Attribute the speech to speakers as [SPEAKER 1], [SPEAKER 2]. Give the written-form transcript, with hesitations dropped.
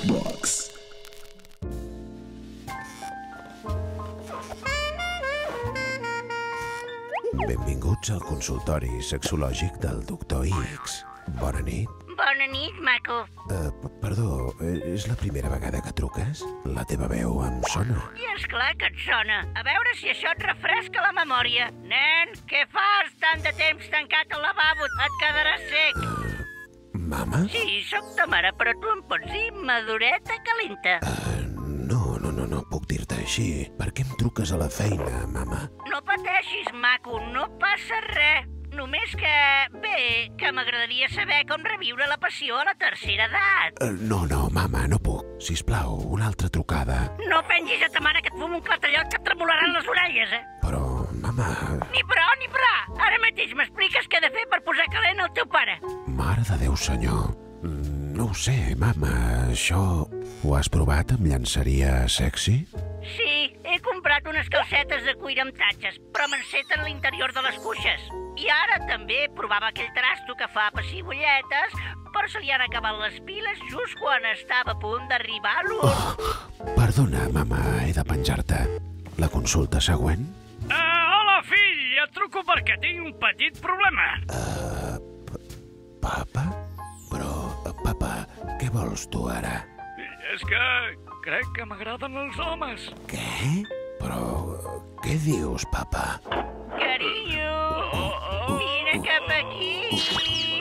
[SPEAKER 1] Box.
[SPEAKER 2] Benvinguts al consultori sexològic del Dr. X. Bona nit.
[SPEAKER 3] Bona nit, maco.
[SPEAKER 2] Perdó, és la primera vegada que truques? La teva veu em sona.
[SPEAKER 3] I esclar que et sona. A veure si això et refresca la memòria. Nen, què fas tant de temps tancat al lavabo? Et quedaràs sec.
[SPEAKER 2] Mama?
[SPEAKER 3] Sí, sóc ta mare, però tu em pots dir madureta calenta.
[SPEAKER 2] No puc dir-te així. Per què em truques a la feina, mama?
[SPEAKER 3] No pateixis, maco, no passa res. Només que, bé, que m'agradaria saber com reviure la passió a la tercera edat.
[SPEAKER 2] No, mama, no puc. Sisplau, una altra trucada.
[SPEAKER 3] No pengis a ta mare que et fumo un clatellot que et tremolaran les orelles,
[SPEAKER 2] Però, mama...
[SPEAKER 3] Ni però, ni però! Ara mateix m'expliques què he de fer per posar calent el teu pare.
[SPEAKER 2] Mare de Déu, senyor. No ho sé, mama, això... Ho has provat amb llançaria sexy?
[SPEAKER 3] Sí, he comprat unes calcetes de cuir amb tatxes, però m'enceten l'interior de les cuixes. I ara també provava aquell trasto que fa pessigolletes, però se li han acabat les piles just quan estava a punt d'arribar a l'ús.
[SPEAKER 2] Perdona, mama, he de penjar-te. La consulta següent?
[SPEAKER 4] Hola, fill! Et truco perquè tinc un petit problema.
[SPEAKER 2] Papa? Però, papa, què vols tu ara?
[SPEAKER 4] És que crec que m'agraden els homes.
[SPEAKER 2] Què? Però, què dius, papa?
[SPEAKER 3] Carinyo, vine cap aquí.